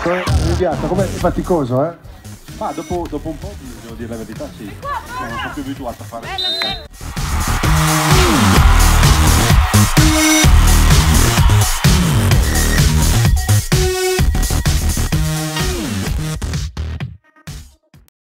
Mi piace, come è faticoso, eh? Ma dopo un po', devo dire la verità, sì. Non sono più abituato a fare.